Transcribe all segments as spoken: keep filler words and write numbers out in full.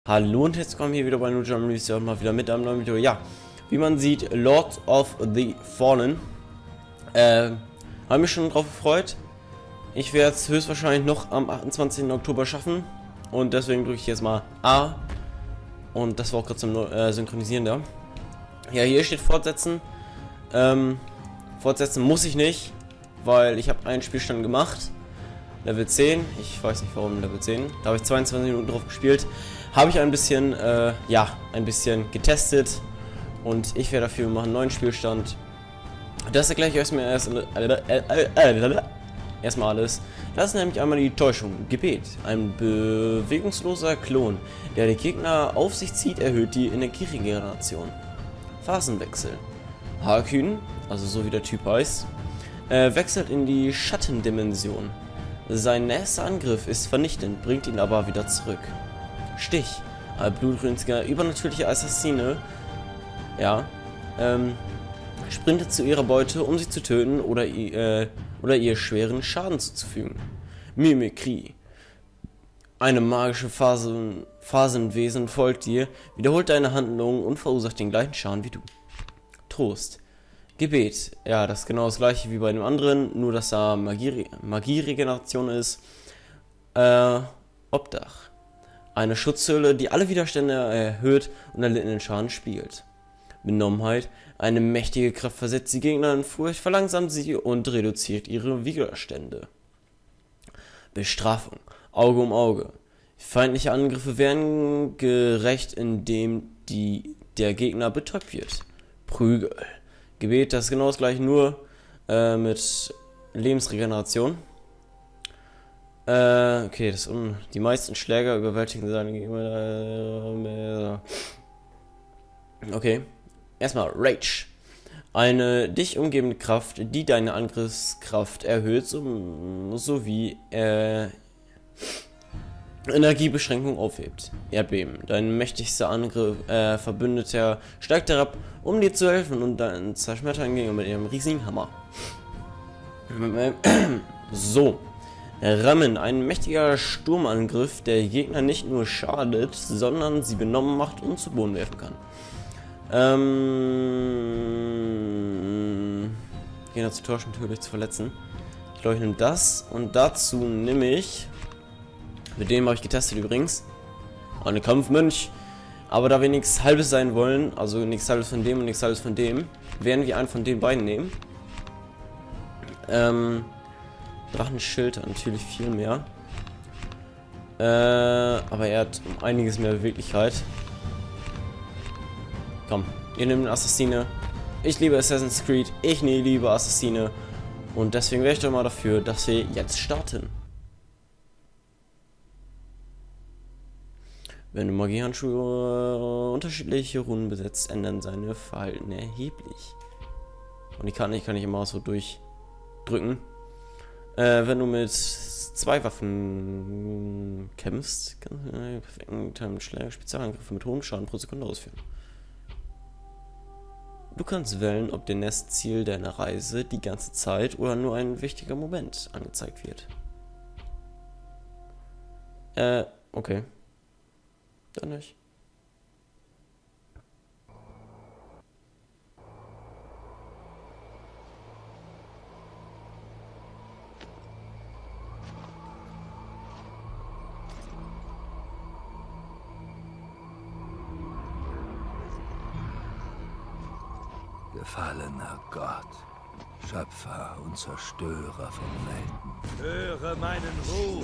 Hallo und herzlich willkommen hier wieder bei Nujam Reviews und mal wieder mit einem neuen Video. Ja, wie man sieht, Lord of the Fallen. Äh, habe mich schon drauf gefreut. Ich werde es höchstwahrscheinlich noch am achtundzwanzigsten Oktober schaffen. Und deswegen drücke ich jetzt mal A. Und das war auch gerade zum äh, Synchronisieren da. Ja, hier steht Fortsetzen. Ähm, fortsetzen muss ich nicht, weil ich habe einen Spielstand gemacht. Level zehn. Ich weiß nicht warum Level zehn. Da habe ich zweiundzwanzig Minuten drauf gespielt. Habe ich ein bisschen, äh, ja, ein bisschen getestet und ich werde dafür machen einen neuen Spielstand. Das erkläre ich euch erstmal erst, äh, äh, äh, erstmal alles. Das ist nämlich einmal die Täuschung. Gebet. Ein bewegungsloser Klon, der die Gegner auf sich zieht, erhöht die Energieregeneration. Phasenwechsel. Harkyn, also so wie der Typ heißt, äh, wechselt in die Schattendimension. Sein nächster Angriff ist vernichtend, bringt ihn aber wieder zurück. Stich. Ein blutrünstiger, übernatürlicher Assassine, ja, ähm, sprintet zu ihrer Beute, um sie zu töten oder, äh, oder ihr schweren Schaden zuzufügen. Mimikrie. Eine magische Phasen, Phasenwesen folgt dir, wiederholt deine Handlungen und verursacht den gleichen Schaden wie du. Trost. Gebet. Ja, das ist genau das gleiche wie bei dem anderen, nur dass da Magie, Magieregeneration ist. Äh, Obdach. Eine Schutzhülle, die alle Widerstände erhöht und erlittenen Schaden spiegelt. Benommenheit. Eine mächtige Kraft versetzt die Gegner in Furcht, verlangsamt sie und reduziert ihre Widerstände. Bestrafung. Auge um Auge. Feindliche Angriffe werden gerecht, indem die, der Gegner betäubt wird. Prügel. Gebet, das ist genau das gleiche, nur äh, mit Lebensregeneration. Äh, okay, das um die meisten Schläger überwältigen seine Gegner. Okay. Erstmal Rage. Eine dich umgebende Kraft, die deine Angriffskraft erhöht, so, sowie äh, Energiebeschränkung aufhebt. Erdbeben. Dein mächtigster Angriff, äh, Verbündeter steigt herab, um dir zu helfen und dann zerschmettern Gegner mit ihrem riesigen Hammer. So. Rammen, ein mächtiger Sturmangriff, der Gegner nicht nur schadet, sondern sie benommen macht und zu Boden werfen kann. Ähm, Gegner zu täuschen, natürlich zu verletzen. Ich glaube, ich nehme das und dazu nehme ich, mit dem habe ich getestet übrigens, eine Kampfmönch. Aber da wir nichts Halbes sein wollen, also nichts Halbes von dem und nichts Halbes von dem, werden wir einen von den beiden nehmen. Ähm... Drachenschild hat natürlich viel mehr. Äh, aber er hat um einiges mehr Beweglichkeit. Komm, ihr nehmt eine Assassine. Ich liebe Assassin's Creed. Ich nie liebe Assassine. Und deswegen wäre ich doch mal dafür, dass wir jetzt starten. Wenn du Magiehandschuhe unterschiedliche Runen besetzt, ändern seine Verhalten erheblich. Und die kann ich, kann ich immer so durchdrücken. Äh, wenn du mit zwei Waffen kämpfst, kannst du einen perfekten Schläger Spezialangriffe mit hohem Schaden pro Sekunde ausführen. Du kannst wählen, ob dir das Ziel deiner Reise die ganze Zeit oder nur ein wichtiger Moment angezeigt wird. Äh, okay. Dann nicht. Gefallener Gott, Schöpfer und Zerstörer von Welten. Höre meinen Ruf!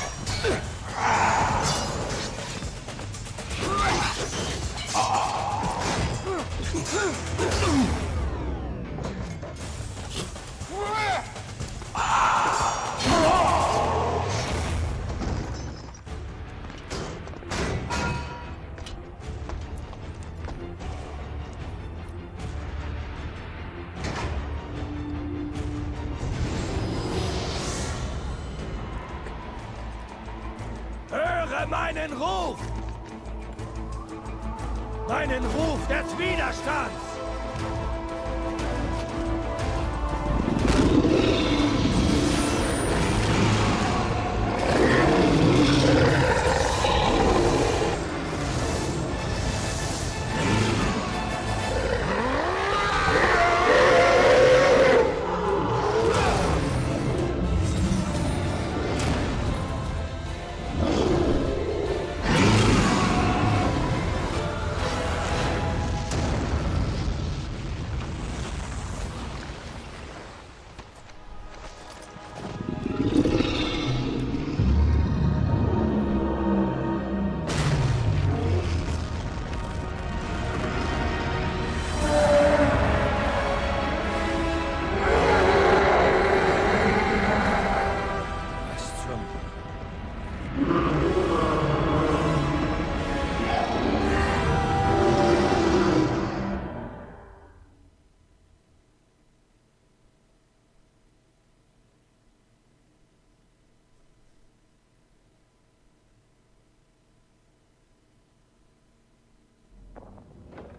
Höre meinen Ruf! Meinen Ruf des Widerstands!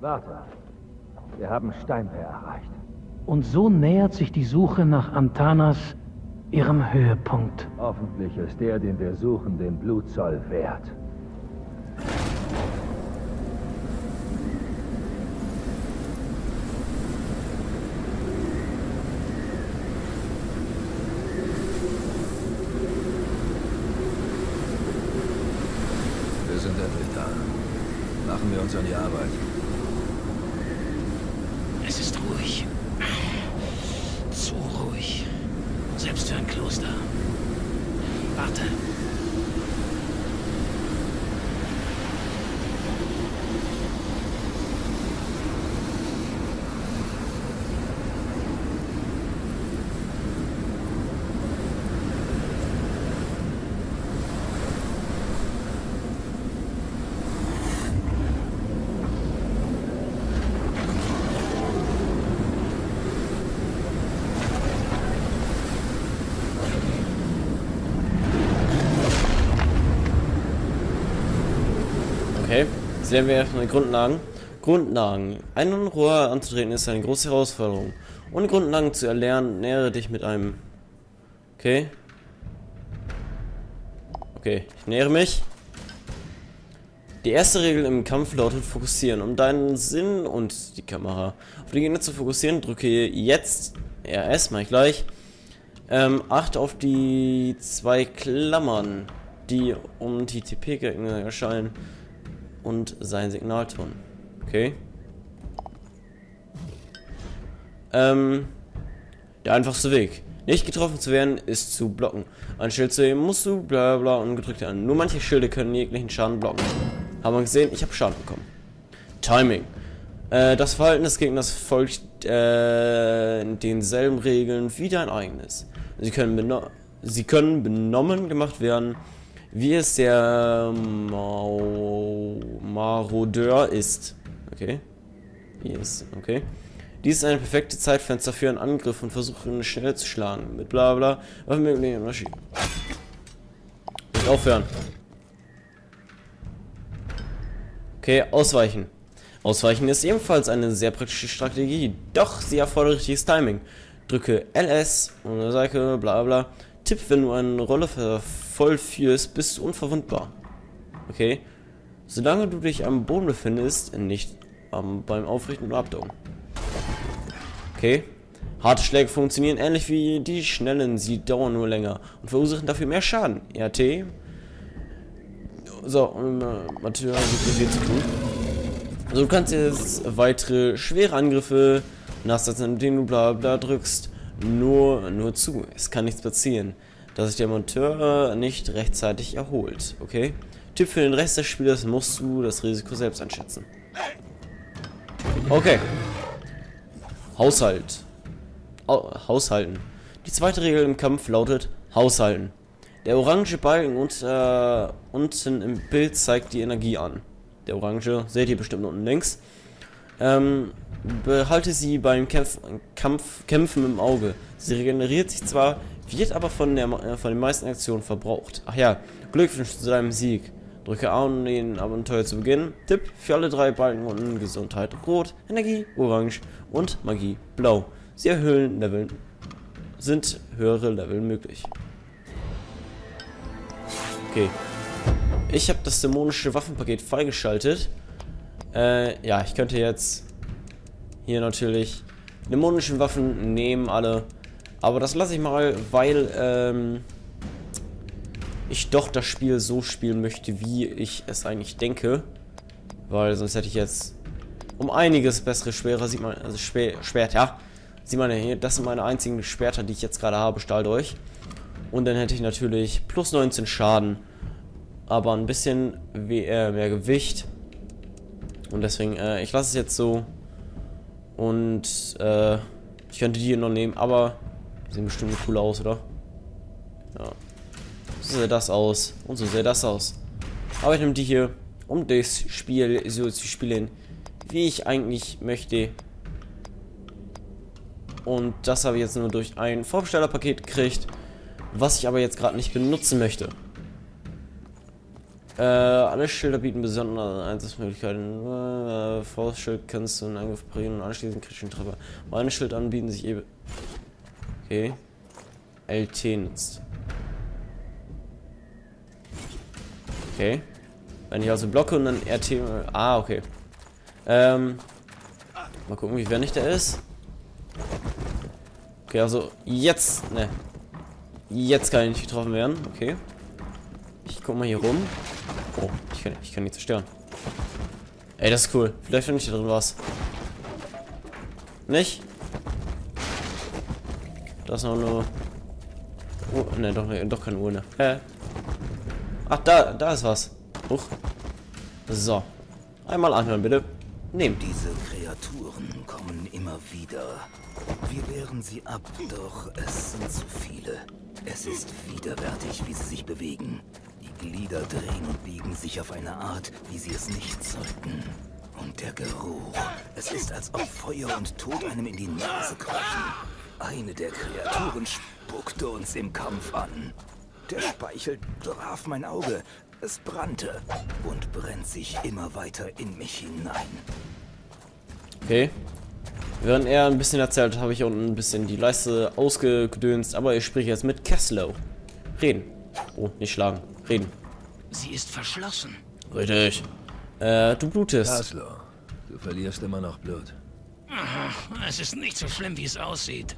Warte. Wir haben Steinwehr erreicht. Und so nähert sich die Suche nach Antanas ihrem Höhepunkt. Hoffentlich ist der, den wir suchen, den Blutzoll wert. Wir sind endlich da. Machen wir uns an die Arbeit. Es ist ruhig. Zu ruhig. Selbst für ein Kloster. Warte. Okay, jetzt lernen wir erstmal die Grundlagen. Grundlagen. Ein Rohr anzutreten ist eine große Herausforderung. Ohne Grundlagen zu erlernen, nähere dich mit einem... Okay. Okay, ich nähere mich. Die erste Regel im Kampf lautet fokussieren. Um deinen Sinn und die Kamera auf die Gegner zu fokussieren, drücke jetzt R S, mach ich gleich. Ähm, achte auf die zwei Klammern, die um die T P-Gegner erscheinen. Und sein Signalton. Okay. Ähm, der einfachste Weg. Nicht getroffen zu werden, ist zu blocken. Ein Schild zu heben musst du, bla bla, und gedrückt an. Nur manche Schilde können jeglichen Schaden blocken. Haben wir gesehen, ich habe Schaden bekommen. Timing. Äh, das Verhalten des Gegners folgt äh, denselben Regeln wie dein eigenes. Sie können, beno Sie können benommen gemacht werden, wie es der Mau Marodeur ist. Okay. Wie ist. Okay. Dies ist ein perfektes Zeitfenster für einen Angriff und versuchen schnell zu schlagen. Mit bla bla. Nicht aufhören. Okay, ausweichen. Ausweichen ist ebenfalls eine sehr praktische Strategie. Doch sie erfordert richtiges Timing. Drücke L S und der Seite bla bla. Tipp, wenn du eine Rolle vollführst, bist du unverwundbar. Okay. Solange du dich am Boden befindest, nicht ähm, beim Aufrichten oder Abdauern. Okay. Harte Schläge funktionieren ähnlich wie die schnellen, sie dauern nur länger und verursachen dafür mehr Schaden. R T. So, um äh, Matthias viel zu tun. Also du kannst jetzt weitere schwere Angriffe nachsetzen, indem du bla bla drückst. Nur, nur zu. Es kann nichts passieren, dass sich der Monteur nicht rechtzeitig erholt. Okay? Tipp für den Rest des Spiels, musst du das Risiko selbst einschätzen. Okay. Haushalt. Au Haushalten. Die zweite Regel im Kampf lautet Haushalten. Der orange Balken unter, unten im Bild zeigt die Energie an. Der orange, seht ihr bestimmt unten links. Ähm, behalte sie beim Kämpf, Kampf, Kämpfen im Auge. Sie regeneriert sich zwar, wird aber von, der, von den meisten Aktionen verbraucht. Ach ja, Glückwünsche zu deinem Sieg. Drücke A, um den Abenteuer zu beginnen. Tipp für alle drei Balken unten: Gesundheit Rot, Energie Orange und Magie Blau. Sie erhöhen Level, sind höhere Level möglich. Okay. Ich habe das dämonische Waffenpaket freigeschaltet. Äh, ja, ich könnte jetzt hier natürlich dämonische Waffen nehmen, alle. Aber das lasse ich mal, weil ähm, ich doch das Spiel so spielen möchte, wie ich es eigentlich denke. Weil sonst hätte ich jetzt um einiges bessere Schwere, sieht man, also Schwer, Schwert, ja. Sieht man ja hier, das sind meine einzigen Schwerter, die ich jetzt gerade habe, Stahl durch. Und dann hätte ich natürlich plus neunzehn Schaden, aber ein bisschen mehr Gewicht. Und deswegen, äh, ich lasse es jetzt so. Und, äh, ich könnte die hier noch nehmen, aber die sehen bestimmt cool aus, oder? Ja. So sieht das aus. Und so sieht das aus. Aber ich nehme die hier, um das Spiel so zu spielen, wie ich eigentlich möchte. Und das habe ich jetzt nur durch ein Vorbestellerpaket gekriegt, was ich aber jetzt gerade nicht benutzen möchte. Äh, alle Schilder bieten besondere Einsatzmöglichkeiten. Äh, Faustschild kannst du einen Angriff parieren und anschließend kritischen Treffer. Meine Schild anbieten sich eben. Okay. L T nutzt. Okay. Wenn ich also blocke und dann R T. Ah, okay. Ähm. Mal gucken, wie wendig der ist. Okay, also jetzt. Ne. Jetzt kann ich nicht getroffen werden. Okay. Ich guck mal hier rum. Oh, ich kann, ich kann die zerstören. Ey, das ist cool. Vielleicht finde ich da drin was. Nicht? Da ist noch nur. Oh, ne, doch, ne, doch keine Urne. Hä? Ach, da, da ist was. Huch. So. Einmal anhören, bitte. Nehmt. Diese Kreaturen kommen immer wieder. Wir wehren sie ab, doch es sind zu viele. Es ist widerwärtig, wie sie sich bewegen. Die Glieder drehen und biegen sich auf eine Art, wie sie es nicht sollten. Und der Geruch. Es ist, als ob Feuer und Tod einem in die Nase krochen. Eine der Kreaturen spuckte uns im Kampf an. Der Speichel traf mein Auge. Es brannte und brennt sich immer weiter in mich hinein. Okay. Während er ein bisschen erzählt, habe ich unten ein bisschen die Leiste ausgedönst, aber ich spreche jetzt mit Keslow. Reden. Oh, nicht schlagen. Reden. Sie ist verschlossen. Richtig. Äh, du blutest. Keslow, du verlierst immer noch Blut. Aha, es ist nicht so schlimm, wie es aussieht.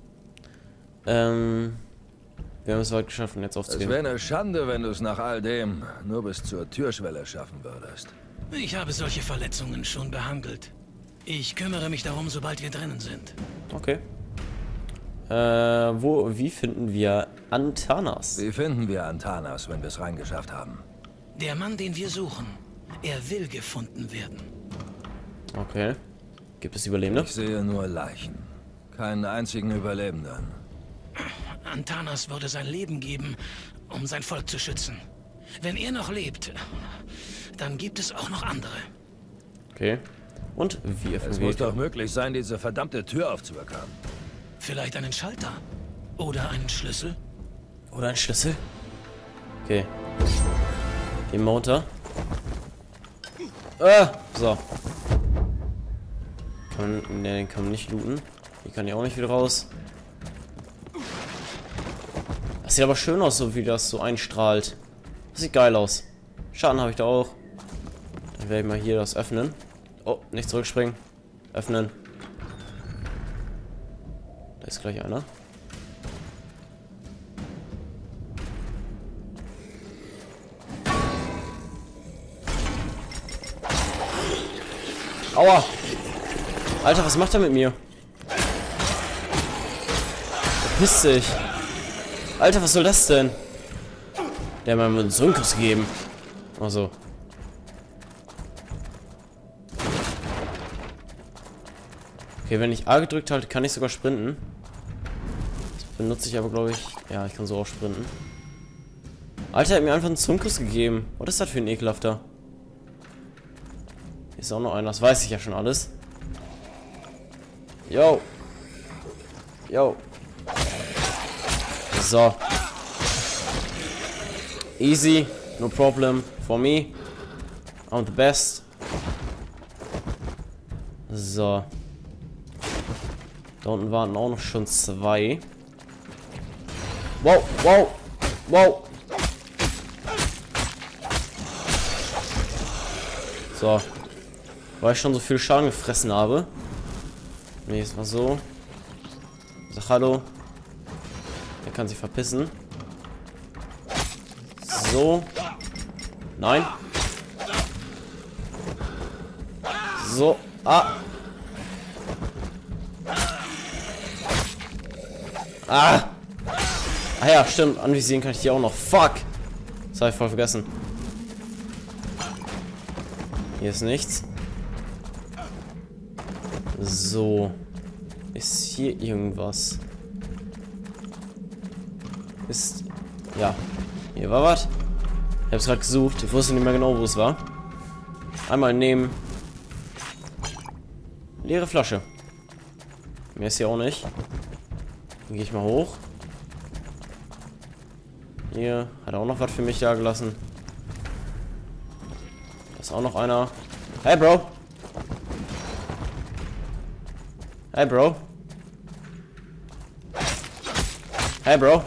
Ähm, wir haben es weit geschafft, um jetzt Es aufzugeben. wäre eine Schande, wenn du es nach all dem nur bis zur Türschwelle schaffen würdest. Ich habe solche Verletzungen schon behandelt. Ich kümmere mich darum, sobald wir drinnen sind. Okay. Äh, wo, wie finden wir Antanas? Wie finden wir Antanas, wenn wir es reingeschafft haben? Der Mann, den wir suchen, er will gefunden werden. Okay. Gibt es Überlebende? Ich sehe nur Leichen. Keinen einzigen Überlebenden. Antanas würde sein Leben geben, um sein Volk zu schützen. Wenn er noch lebt, dann gibt es auch noch andere. Okay. Und wie Es öffnen wir muss die doch Tür? möglich sein, diese verdammte Tür aufzubekommen. Vielleicht einen Schalter oder einen Schlüssel. Oder ein Schlüssel? Okay. Gehen wir runter. Ah, so. Kann man, ne, den kann man nicht looten. Hier kann ich auch nicht wieder raus. Das sieht aber schön aus, so wie das so einstrahlt. Das sieht geil aus. Schaden habe ich da auch. Dann werde ich mal hier das öffnen. Oh, nicht zurückspringen. Öffnen. Da ist gleich einer. Aua! Alter, was macht er mit mir? Verpiss dich. Alter, was soll das denn? Der hat mir einen Sunkus gegeben. Also. Okay, wenn ich A gedrückt halte, kann ich sogar sprinten. Das benutze ich aber, glaube ich. Ja, ich kann so auch sprinten. Alter, er hat mir einfach einen Zunkus gegeben. Was ist das für ein ekelhafter? Hier ist auch noch einer, das weiß ich ja schon alles. Yo. Yo. So. Easy, no problem for me. I'm the best. So. Da unten waren auch noch schon zwei. Wow, wow, wow. So. Weil ich schon so viel Schaden gefressen habe. Nee, ist mal so. Sag hallo. Der kann sich verpissen. So. Nein. So. Ah. Ah. Ah ja, stimmt. Anvisieren kann ich die auch noch. Fuck. Das habe ich voll vergessen. Hier ist nichts. So. Ist hier irgendwas? Ist... Ja. Hier war was. Ich hab's gerade gesucht. Ich wusste nicht mehr genau, wo es war. Einmal nehmen. Leere Flasche. Mehr ist hier auch nicht. Dann gehe ich mal hoch. Hier hat er auch noch was für mich da gelassen. Ist auch noch einer. Hey, Bro. Hey, Bro. Hey, Bro.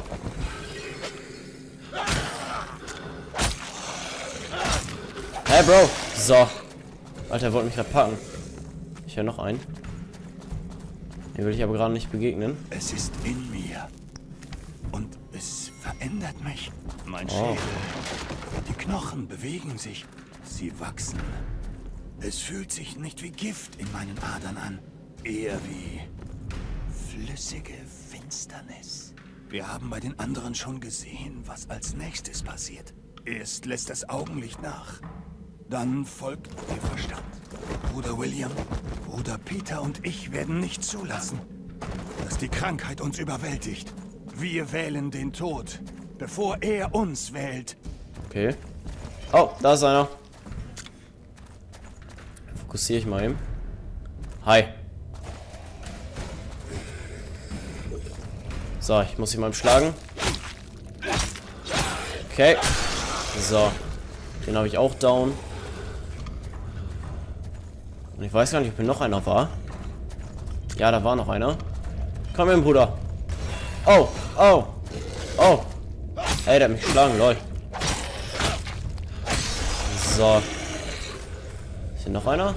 Hey, Bro. So. Alter, er wollte mich gerade packen. Ich höre noch einen. Den will ich aber gerade nicht begegnen. Es ist in mir. Und es verändert mich. Mein Oh. Schädel. Die Knochen bewegen sich. Sie wachsen. Es fühlt sich nicht wie Gift in meinen Adern an. Eher wie flüssige Finsternis. Wir haben bei den anderen schon gesehen, was als nächstes passiert. Erst lässt das Augenlicht nach. Dann folgt der Verstand. Bruder William, Bruder Peter und ich werden nicht zulassen, dass die Krankheit uns überwältigt. Wir wählen den Tod, bevor er uns wählt. Okay. Oh, da ist einer. Fokussiere ich mal eben. Hi. So, ich muss ihn mal schlagen. Okay. So. Den habe ich auch down. Und ich weiß gar nicht, ob hier noch einer war. Ja, da war noch einer. Komm hin, Bruder. Oh, oh, oh. Ey, der hat mich geschlagen, lol. So. Ist hier noch einer?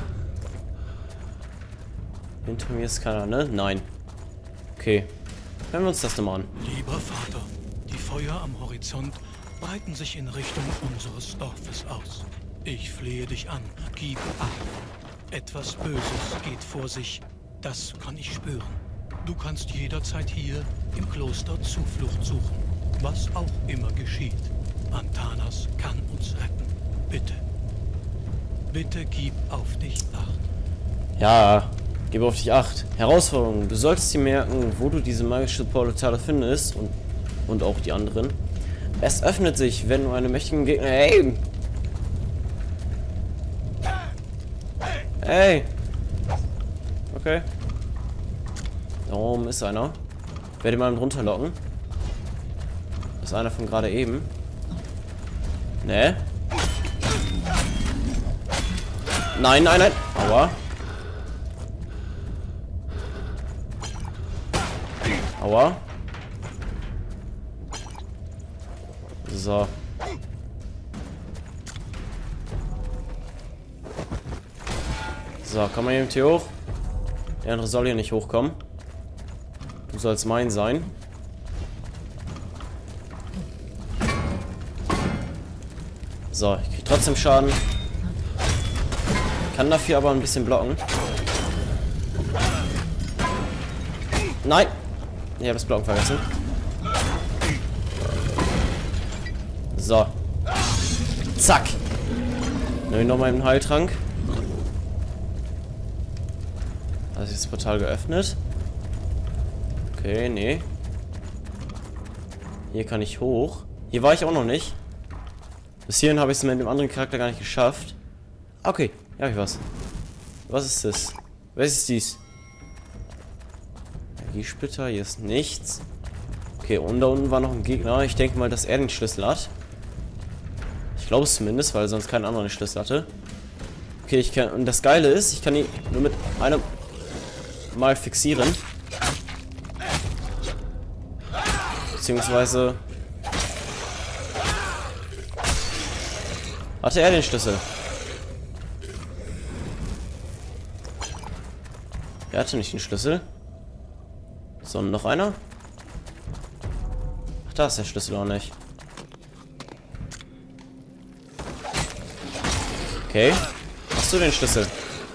Hinter mir ist keiner, ne? Nein. Okay. Hören wir uns das nochmal an. Lieber Vater, die Feuer am Horizont breiten sich in Richtung unseres Dorfes aus. Ich flehe dich an, gib acht. Etwas Böses geht vor sich, das kann ich spüren. Du kannst jederzeit hier im Kloster Zuflucht suchen, was auch immer geschieht. Antanas kann uns retten. Bitte. Bitte gib auf dich acht. Ja, gib auf dich acht. Herausforderung. Du solltest dir merken, wo du diese magische Portale findest und, und auch die anderen. Es öffnet sich, wenn du einen mächtigen Gegner... Hey! Hey! Okay. Da oben ist einer. Ich werde mal runterlocken. Das ist einer von gerade eben. Ne? Nein, nein, nein. Aua. Aua. So. So, komm mal eben hier hoch. Der andere soll hier nicht hochkommen. Du sollst mein sein. So, ich krieg trotzdem Schaden. Kann dafür aber ein bisschen blocken. Nein! Ich habe das Blocken vergessen. So. Zack. Nehme ich nochmal einen Heiltrank. Also ist das Portal geöffnet. Okay, nee. Hier kann ich hoch. Hier war ich auch noch nicht. Bis hierhin habe ich es mit dem anderen Charakter gar nicht geschafft. Okay, ja, ich was. Was ist das? Was ist dies? Energiesplitter, hier ist nichts. Okay, und da unten war noch ein Gegner. Ich denke mal, dass er den Schlüssel hat. Ich glaube es zumindest, weil sonst kein anderer den Schlüssel hatte. Okay, ich kann. Und das Geile ist, ich kann ihn nur mit einem Mal fixieren. Beziehungsweise. Hatte er den Schlüssel? Er hatte nicht den Schlüssel. Sondern noch einer? Ach, da ist der Schlüssel auch nicht. Okay. Hast du den Schlüssel?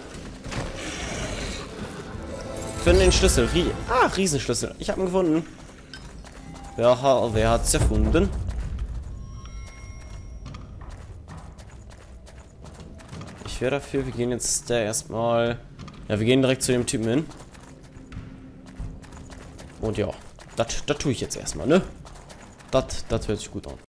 Ich finde den Schlüssel. Rie ah, Riesenschlüssel. Ich habe ihn gefunden. Wer, ha wer hat's erfunden? Ich wäre dafür, wir gehen jetzt der erstmal. Ja, wir gehen direkt zu dem Typen hin. Und ja, das tue ich jetzt erstmal, ne? Das hört sich gut an.